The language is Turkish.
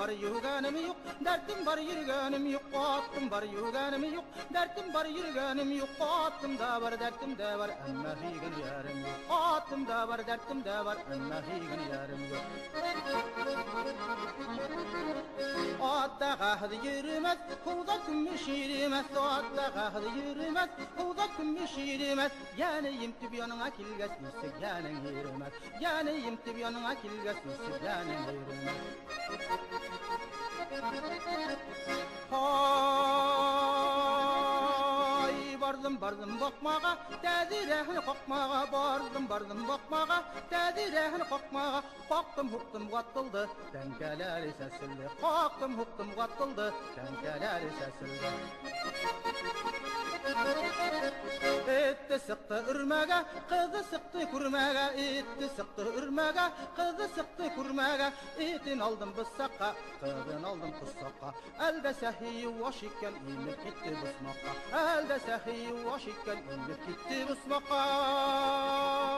var yürgenim yok, dertim var yürgenim yok, attım var yürgenim yok, dertim var yürgenim yok, attım da var dertim de var, ama higen yarım yok, attım da var dertim de var, ama higen yarım yok. Atta kahdı yürümez, kuda kümmüş yürümez, atta kahdı yürümez, kuda kümmüş yürümez, yanayım tübyanına kilges, isik yanın yürümez, yanayım tübyanına kilges, isik yanın yürümez. Hay bardım bardım bakmağa, tezirehini kokmağa, bardım bardım bakmağa, tezirehini kokmağa, kalktım huktum katıldı, tenkeleri sesildi, kalktım huktum katıldı, tenkeleri sesildi. Etti sıktı ürmege, kızı sıktı kurmege, etti sıktı ürmege, kızı sıktı kurmege, etin aldım bıssaka, kızın aldım kussaka, elde sehiyi vaşikken inip gitti bısmaka, elde sehiyi vaşikken inip gitti bısmaka.